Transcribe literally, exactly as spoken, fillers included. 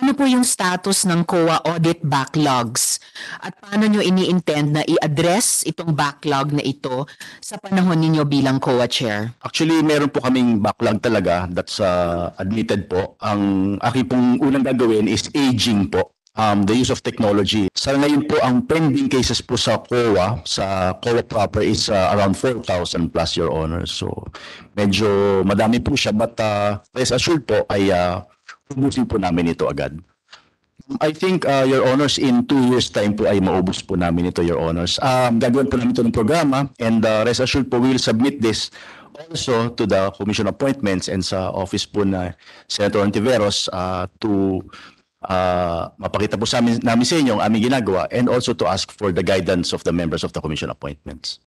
Ano po yung status ng C O A audit backlogs? At paano nyo ini-intend na i-address itong backlog na ito sa panahon ninyo bilang C O A Chair? Actually, meron po kaming backlog talaga that's uh, admitted po. Ang aking pong unang gagawin is aging po. Um, the use of technology. Sa ngayon po, ang pending cases po sa C O A, sa C O A proper is uh, around four thousand plus, Your Honor. So, medyo madami po siya, but uh, rest assured po ay uh, ubusin po namin ito agad. I think, uh, Your Honors, in two years time po ay maubos po namin ito, Your Honors. Um, gagawin po namin ito ng programa, and uh, rest assured po, we will submit this also to the Commission Appointments and sa office po na Senator Ontiveros uh, to uh, mapakita po sa amin, namin sa inyo ang aming ginagawa, and also to ask for the guidance of the members of the Commission Appointments.